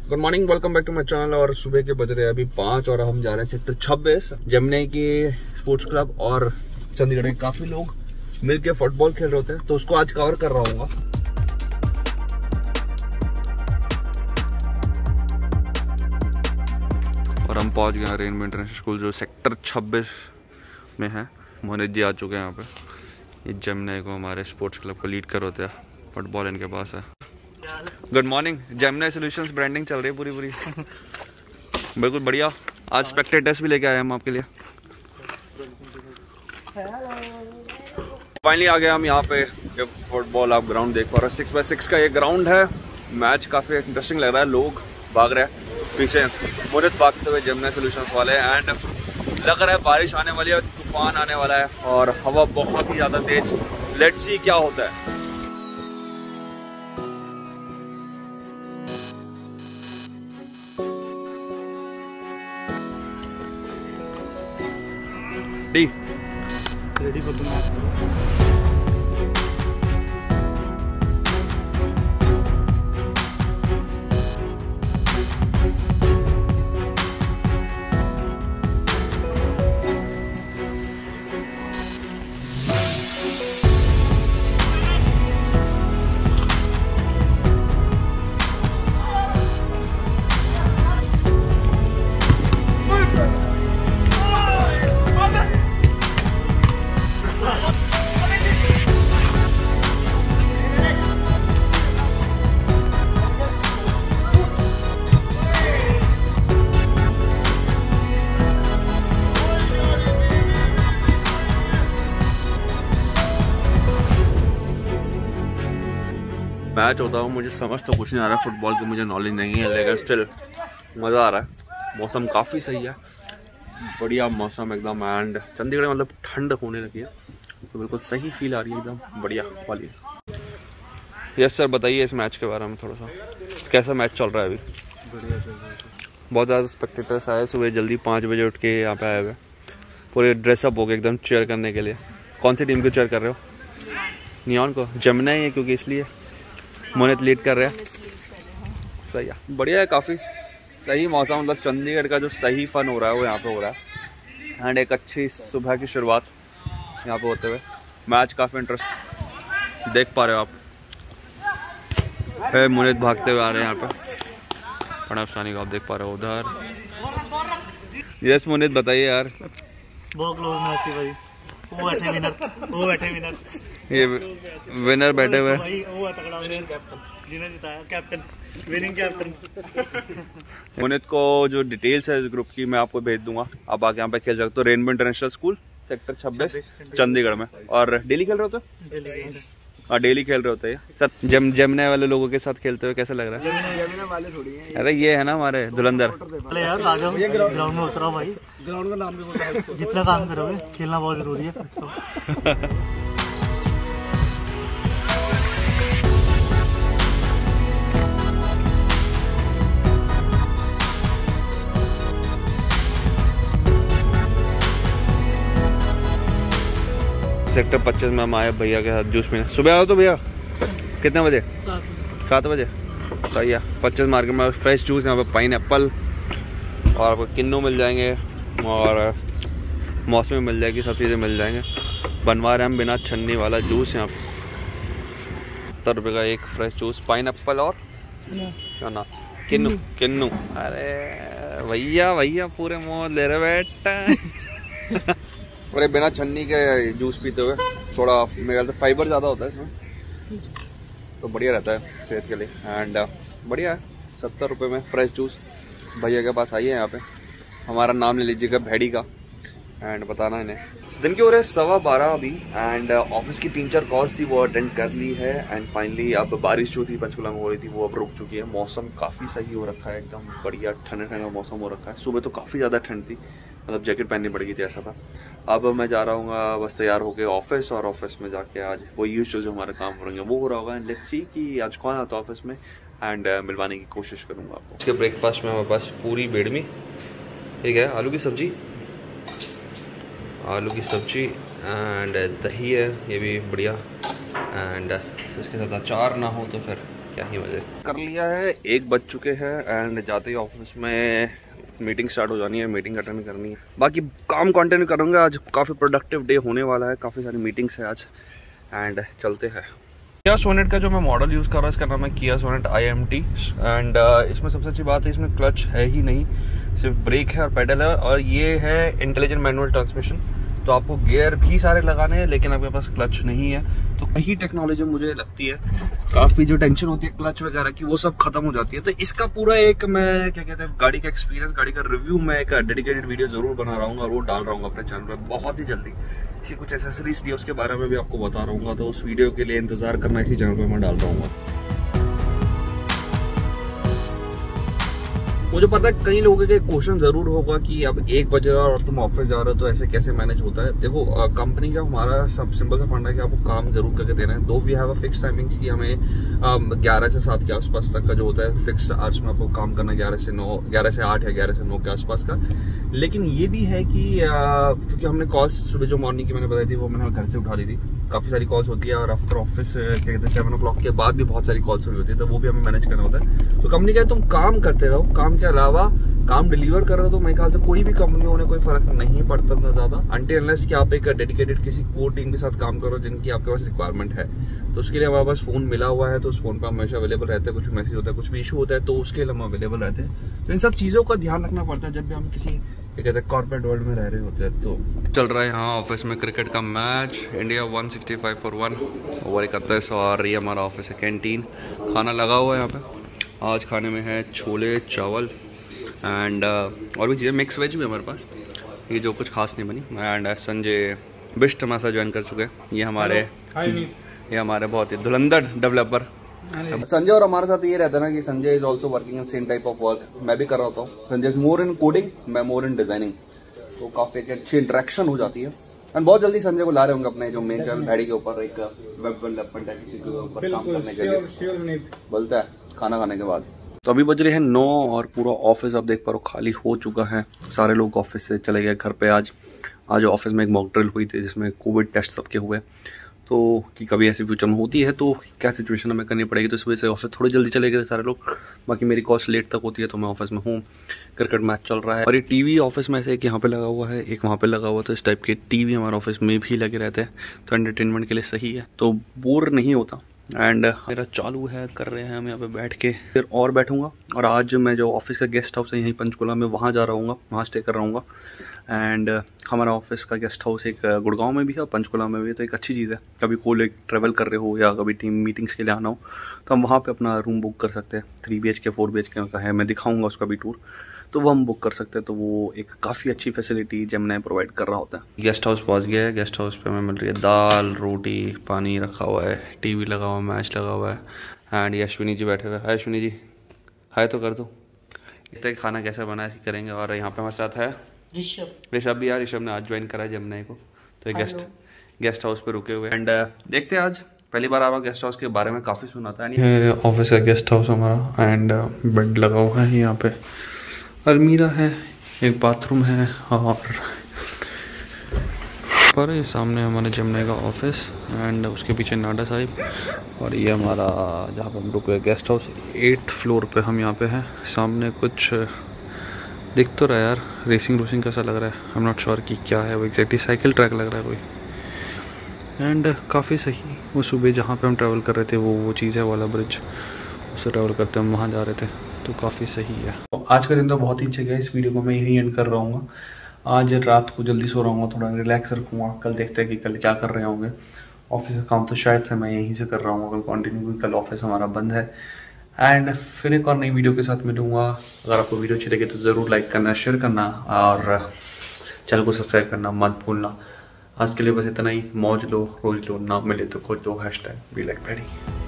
Good morning, welcome back to my channel. और सुबह के बज रहे हैं अभी 5 और हम जा रहे हैं सेक्टर 26 जमुना की स्पोर्ट्स क्लब। और चंडीगढ़ में काफी लोग मिलके फुटबॉल खेल रहे होते हैं, तो उसको आज कवर कर रहा हूँ। और हम पहुंच गए रेनबो इंटरनेशनल स्कूल जो सेक्टर 26 में है। मोहित जी आ चुके हैं यहाँ पे। ये जमुना को हमारे स्पोर्ट्स क्लब को लीड कर होते हैं, फुटबॉल इनके पास है। Good morning. Jamuna solutions branding चल रही है पूरी बिल्कुल बढ़िया। आज स्पेक्टेटर्स भी लेके आए हम आपके लिए। फाइनली आ गए हम यहाँ पे। जब फुटबॉल आप ग्राउंड देख पा रहे हो, 6x6 का ये ग्राउंड है। मैच काफी इंटरेस्टिंग लग रहा है, लोग भाग रहे हैं पीछे मुझे भागते हुए जमुना सॉल्यूशंस वाले। एंड लग रहा है बारिश आने वाली है, तूफान आने वाला है और हवा बहुत ही ज्यादा तेज। लेट्स सी क्या होता है। Ready for the match. Match होता हूँ, मुझे समझ तो कुछ नहीं आ रहा है फुटबॉल की, मुझे नॉलेज नहीं है, लेकिन स्टिल मज़ा आ रहा है। मौसम काफ़ी सही है, बढ़िया मौसम एकदम। एंड चंडीगढ़ में मतलब ठंड होने लगी है, तो बिल्कुल सही फील आ रही है, एकदम बढ़िया वाली। यस सर, बताइए इस मैच के बारे में थोड़ा सा, कैसा मैच चल रहा है अभी? बढ़िया चल रहा है। बहुत ज़्यादा स्पेक्टेटर्स आए सुबह जल्दी 5 बजे उठ के यहाँ पे आए हुए, पूरे ड्रेसअप हो गए एकदम चेयर करने के लिए। कौन सी टीम को चेयर कर रहे हो? नियॉन को? जमुना ही है क्योंकि इसलिए मोहित लीड कर रहे हैं। सही है, बढ़िया है, काफ़ी सही मौसम। मतलब चंडीगढ़ का जो सही फन हो रहा है वो यहाँ पे हो रहा है। एंड एक अच्छी सुबह की शुरुआत यहाँ पे होते हुए। मैच काफ़ी इंटरेस्ट देख पा रहे हो आप। मोहित भागते हुए आ रहे हैं यहाँ पे, प्रणव सानी को आप देख पा रहे हो उधर। यस मोहित, बताइए यार। बहुत क्लोज मैच है भाई। वो बैठे विनर ये विनर बैठे हुए भाई। वो है तगड़ा विनर, कैप्टन जिन्हें जिताया, कैप्टन विनिंग कैप्टन। मोहित को जो डिटेल्स है इस ग्रुप की मैं आपको भेज दूंगा, आप आके यहाँ पे खेल सकते हो। Rainbow international school sector 26 Chandigarh में। और डेली खेल रहे होते? डेली खेल रहे होते हैं सर। जमुना वाले लोगों के साथ खेलते हुए कैसा लग रहा है? जमुना वाले थोड़ी हैं। अरे ये है ना हमारे धुलंधर। यार आ जाओ, ग्राउंड में उतरो भाई। ग्राउंड का नाम भी बोलता है। जितना काम करोगे, खेलना बहुत जरूरी है। सेक्टर 25 में हम आए भैया के साथ जूस पीने। सुबह आओ तो भैया कितने बजे? 7 बजे। सही है। 25 मार्केट में फ्रेश जूस, यहाँ पे पाइनएप्पल और आपको किन्नू मिल जाएंगे और मौसमी मिल जाएगी, सब चीज़ें मिल जाएंगे। बनवा रहे हैं हम बिना छन्नी वाला जूस यहाँ पे। 70 रुपये का एक फ्रेश जूस, पाइनएप्पल और ना किन्नू। अरे भैया पूरे मोह ले रहे बेटा। और बिना छन्नी के जूस पीते हुए थोड़ा मेरे ख्याल से फाइबर ज़्यादा होता है इसमें, तो बढ़िया रहता है सेहत के लिए। एंड बढ़िया है। 70 रुपये में फ्रेश जूस। भैया के पास आइए यहाँ पे, हमारा नाम ले लीजिएगा भेड़ी का, एंड बताना इन्हें। दिन के हो रहे 12:15 अभी। एंड ऑफिस की 3-4 कॉल्स थी, वो अटेंड कर ली है। एंड फाइनली अब बारिश जो थी पंचकुला में हो रही थी, वो अब रुक चुकी है। मौसम काफ़ी सही हो रखा है, एकदम बढ़िया ठंडा मौसम हो रखा है। सुबह तो काफ़ी ज़्यादा ठंड थी, मतलब जैकेट पहननी पड़ गई थी, ऐसा था। अब मैं जा रहा हूँ बस तैयार होकर ऑफिस, और ऑफिस में जाके आज वो यूजुअल जो हमारा काम हो रहा है वो हो रहा होगा। एंड लेट्स सी कि आज कौन आता है ऑफिस में, एंड मिलवाने की कोशिश करूँगा आपको। इसके ब्रेकफास्ट में हमारे पास पूरी बेडमी, ठीक है, आलू की सब्जी एंड दही है, ये भी बढ़िया। एंड इसके साथ अचार ना हो तो फिर क्या ही मजे कर लिया है। 1 बज चुके हैं एंड जाते ही ऑफिस में मीटिंग स्टार्ट हो जानी है, मीटिंग अटेंड करनी है। बाकी काम कंटिन्यू करूँगा, आज काफ़ी प्रोडक्टिव डे होने वाला है, काफ़ी सारी मीटिंग्स है आज एंड चलते हैं। किया सोनेट का जो मैं मॉडल यूज़ कर रहा हूँ इसका नाम है किया सोनेट IMT एंड इसमें सबसे अच्छी बात है इसमें क्लच है ही नहीं, सिर्फ ब्रेक है और पेडल है और ये है इंटेलिजेंट मैनुअल ट्रांसमिशन। तो आपको गियर भी सारे लगाने हैं लेकिन आपके पास क्लच नहीं है, तो यही टेक्नोलॉजी मुझे लगती है काफ़ी जो टेंशन होती है क्लच वगैरह की वो सब खत्म हो जाती है। तो इसका पूरा एक मैं क्या कहते हैं गाड़ी का एक्सपीरियंस, गाड़ी का रिव्यू मैं एक डेडिकेटेड वीडियो जरूर बना रहा हूँ और वो डाल रहा हूँ अपने चैनल पर बहुत ही जल्दी। इसी कुछ एसेसरीज दी उसके बारे में भी आपको बता रहा हूँ, तो उस वीडियो के लिए इंतजार करना, इसी चैनल पर मैं डाल रहा हूँ। मुझे पता है कई लोगों के क्वेश्चन जरूर होगा कि अब 1 बज रहा है और तुम ऑफिस जा रहे हो तो ऐसे कैसे मैनेज होता है। देखो कंपनी का हमारा सब सिंपल सा फंडा है कि आपको काम जरूर करके देना है। दो we have a fix timings की हमें 11 से 7 के आसपास तक का जो होता है फिक्स आवर्स में आपको काम करना, 11 से 9, 11 से 8 या 11 से 9 के आसपास का। लेकिन ये भी है कि क्योंकि हमने कॉल्स सुबह जो मॉर्निंग की मैंने बताई थी वो मैंने घर से उठा ली थी, काफ़ी सारी कॉल्स होती है और आफ्टर ऑफिस क्या कहते हैं 7 o'clock के बाद भी बहुत सारी कॉल्स होती है, तो वो भी हमें मैनेज करना होता है। तो कंपनी का तुम काम करते रहो, काम के अलावा काम डिलीवर कर रहे हो तो मेरे ख्याल से कोई भी कंपनी होने कोई फर्क नहीं पड़ता ना ज्यादा, अनटिल अनलेस कि आप एक डेडिकेटेड किसी कोर टीम के साथ काम करो जिनकी आपके पास रिक्वायरमेंट है। तो उसके लिए हमारे पास फोन मिला हुआ है, तो उस फोन पर हमेशा अवेलेबल रहते हैं। कुछ भी मैसेज होता है, कुछ भी इशू होता है तो उसके लिए हम अवेलेबल रहते हैं। तो इन सब चीजों का ध्यान रखना पड़ता है जब भी हम किसी कहते हैं कॉर्पोरेट वर्ल्ड में रह रहे होते हैं। तो चल रहा है यहाँ ऑफिस में क्रिकेट का मैच, इंडिया 165 for 1 ओवर 31 और ये हमारा ऑफिस है कैंटीन। खाना लगा हुआ है यहाँ पे, आज खाने में है छोले चावल एंड और भी चीज़ें, मिक्स वेज भी हमारे पास, ये जो कुछ खास नहीं बनी। एंड संजय बिस्ट हमारे साथ ज्वाइन कर चुके हैं, ये हमारे बहुत ही धुरंधर डेवलपर संजय। और हमारे साथ ये रहता है ना कि Sanjay is also working in same type of work, मैं भी कर रहा हूँ। Sanjay is more in coding, मैं मोर इन डिजाइनिंग, तो काफी अच्छी इंटरेक्शन हो जाती है। एंड बहुत जल्दी संजय को ला रहे होंगे अपने जो मेन चैनल भैडी के ऊपर एक वेब डेवलपमेंट है, किसी के ऊपर काम करने के लिए बोलता है खाना खाने के बाद। तो अभी बज रहे हैं 9 और पूरा ऑफिस आप देख पा रहे हो खाली हो चुका है। सारे लोग ऑफिस से चले गए घर पे। आज ऑफिस में एक मॉक ड्रिल हुई थी जिसमें कोविड टेस्ट सबके हुए, तो कि कभी ऐसी फ्यूचर में होती है तो क्या सिचुएशन हमें करनी पड़ेगी, तो इस वजह से ऑफिस थोड़ी जल्दी चले गए सारे लोग। बाकी मेरी कॉल्स लेट तक होती है तो मैं ऑफिस में हूँ, क्रिकेट मैच चल रहा है। और ये टीवी ऑफिस में ऐसे एक यहाँ पे लगा हुआ है, एक वहाँ पे लगा हुआ, तो इस टाइप के टीवी हमारे ऑफिस में भी लगे रहते हैं, तो एंटरटेनमेंट के लिए सही है, तो बोर नहीं होता। एंड मेरा चालू है, कर रहे हैं हम यहाँ पे बैठ के, फिर और बैठूंगा। और आज मैं जो ऑफिस का गेस्ट हाउस है यहीं पंचकुला में, वहाँ जा रहा हूँ, वहाँ स्टे कर रहा हूँ। एंड हमारा ऑफिस का गेस्ट हाउस एक गुड़गांव में भी है और पंचकुला में भी है, तो एक अच्छी चीज़ है। कभी कोई ट्रैवल कर रहे हो या कभी टीम मीटिंग्स के लिए आना हो तो हम वहाँ पे अपना रूम बुक कर सकते हैं। 3 BHK 4 BHK का है, मैं दिखाऊंगा उसका भी टूर, तो वो हम बुक कर सकते हैं। तो वो एक काफ़ी अच्छी फैसिलिटी जेमिनी प्रोवाइड कर रहा होता है। गेस्ट हाउस पहुँच गया है, गेस्ट हाउस पे हमें मिल रही है दाल रोटी, पानी रखा हुआ है, टीवी लगा हुआ है, मैच लगा हुआ है। एंड ये अश्विनी जी बैठे हुए हैं। अश्विनी जी हाय तो कर दो, इतना खाना कैसा बना है करेंगे। और यहाँ पे हमारे साथ है ऋषभ भी यार, ऋषभ ने आज ज्वाइन करा है जेमिनी को, तो गेस्ट हाउस पे रुके हुए। एंड देखते हैं, आज पहली बार आवा गेस्ट हाउस के बारे में काफ़ी सुना था। ऑफिस का गेस्ट हाउस हमारा एंड बेड लगा हुआ है, यहाँ पे अलमीरा है, एक बाथरूम है और पर ये सामने हमारे जेमिनी का ऑफिस एंड उसके पीछे नाडा साहिब। और ये हमारा जहाँ पे हम रुके गेस्ट हाउस 8th फ्लोर पे हम यहाँ पे हैं। सामने कुछ दिख तो रहा है यार, रेसिंग कैसा लग रहा है, आई एम नॉट श्योर कि क्या है वो एग्जैक्टली, साइकिल ट्रैक लग रहा है कोई। एंड काफ़ी सही, वो सुबह जहाँ पे हम ट्रैवल कर रहे थे वो चीज़ है वाला ब्रिज, उससे ट्रैवल करते हम वहाँ जा रहे थे, तो काफ़ी सही है। तो आज का दिन तो बहुत ही अच्छा गया, इस वीडियो को मैं यहीं एंड कर रहा हूँ। आज रात को जल्दी सो रहा हूँ, थोड़ा रिलैक्स रखूँगा, कल देखते हैं कि कल क्या कर रहे होंगे। ऑफिस का काम तो शायद से मैं यहीं से कर रहा हूँ कल कंटिन्यू, कल ऑफिस हमारा बंद है। एंड फिर एक और नई वीडियो के साथ मिलूंगा। अगर आपको वीडियो अच्छी लगे तो ज़रूर लाइक करना, शेयर करना और चैनल को सब्सक्राइब करना मत भूलना। आज के लिए बस इतना ही, मौज लो, रोज लो, ना मिले तो खोज दो #BeLikePaddy।